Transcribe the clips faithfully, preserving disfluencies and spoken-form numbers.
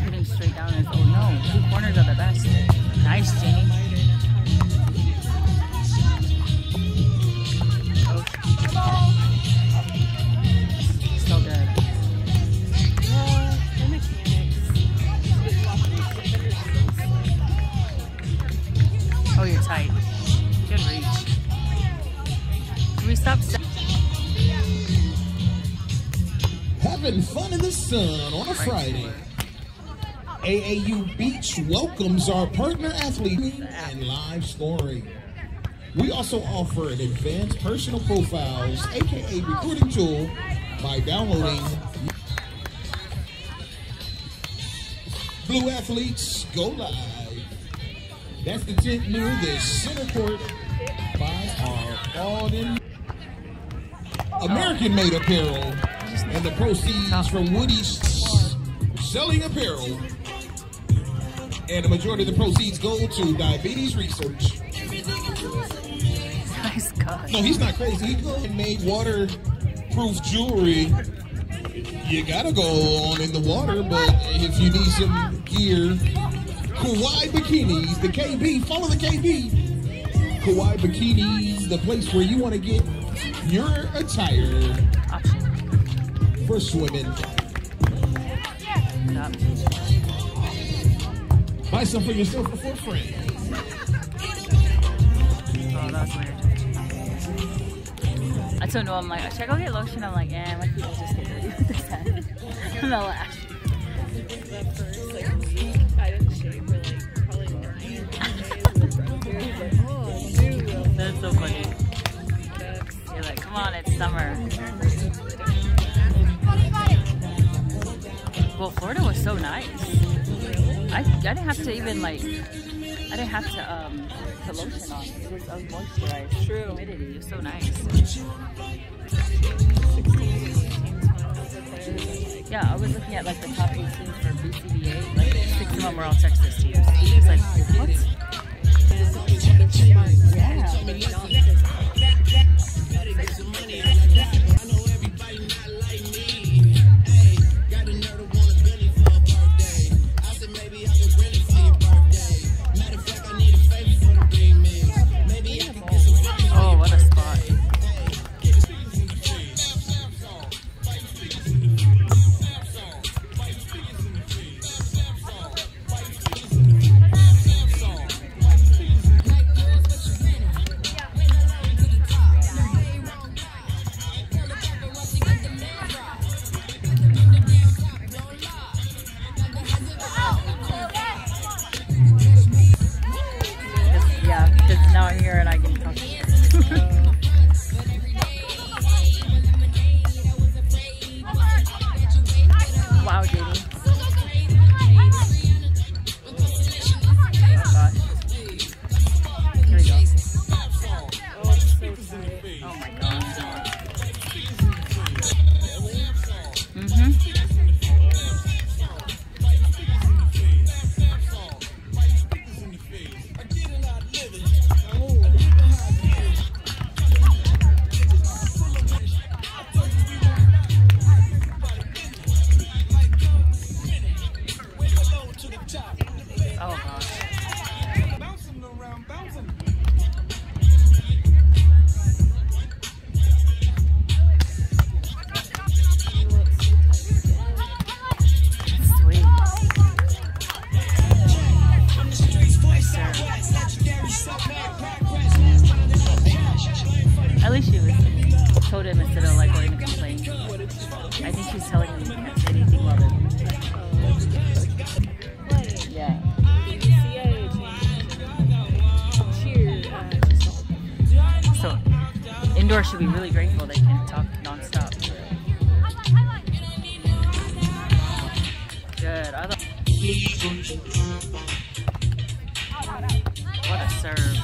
hitting straight down is, oh no, two corners are the best. Nice, Jenny. So good. Oh, you're tight. Good reach. Can we stop? Having fun in the sun on a Friday. A A U Beach welcomes our partner athlete and live scoring. We also offer an advanced personal profiles, aka recruiting tool, by downloading Blue Athletes Go Live. That's the tent near the center court by our all-in American-made apparel, and the proceeds from Woody's selling apparel, and the majority of the proceeds go to diabetes research. Nice God. No, he's not crazy. He go and made waterproof jewelry. You gotta go on in the water, but if you need some gear, Kauai Bikinis, the K B, follow the K B. Kauai Bikinis, the place where you want to get your attire for swimming. Buy some for yourself or for a friend. Oh, that's weird. I told Noah, I'm like, should I go get lotion? I'm like, eh, my feet will just get dirty with this head. And they'll laugh. That first like week, I didn't shave for like probably nine days. Like, oh, dude. That's so funny. You're like, come on, it's summer. Well, Florida was so nice. I, I didn't have to even like, I didn't have to um put lotion on. It was, I was moisturized. True. Humidity, it was so nice. Yeah, I was looking at like the top eight teams for B C B A. Like six of them were all Texas teams. It's like, what? Yeah. Oh, what a spot. Yeah, because now I'm here and I can talk. Wow, J D. Oh gosh. Here we go. Oh my god. Mm-hmm. Oh gosh. Bouncing around, bouncing. Sweet. At least she was told him instead of like going to complain. I think she's telling him anything about it. Yeah. So indoors should be really grateful they can talk non-stop. Good. I thought... What a serve.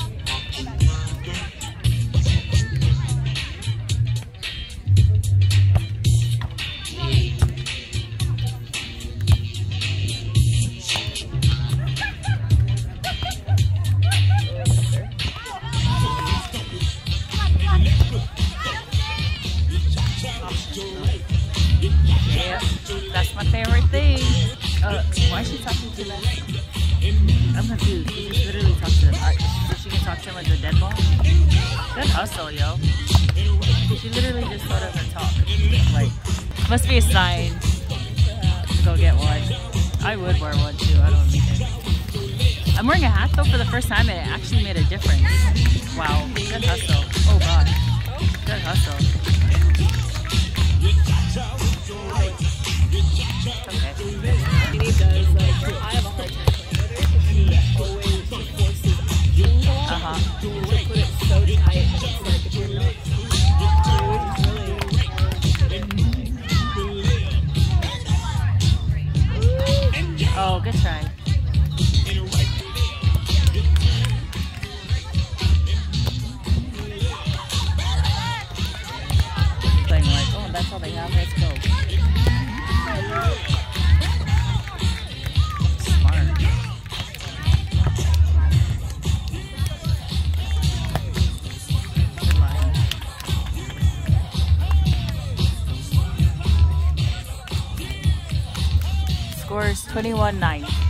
Yeah, that's my favorite thing. Uh, Why is she talking to them? I'm confused. She just literally talked to them. Right? So she can talk to him with the dead ball? Good hustle, yo. She literally just thought of her talk. Like, must be a sign to go get one. I would wear one too. I don't even care. I'm wearing a hat though for the first time and it actually made a difference. Wow. Good hustle. Oh god. Good hustle. Okay. And he does, like, I have a hard time playing with her because he always forces action. Uh-huh. She'll put it so tight and it's like, if you're not, which is really hard. Oh, good try. Playing like, oh, that's all they have, let's go. Smart. Good line. Scores twenty-one nine.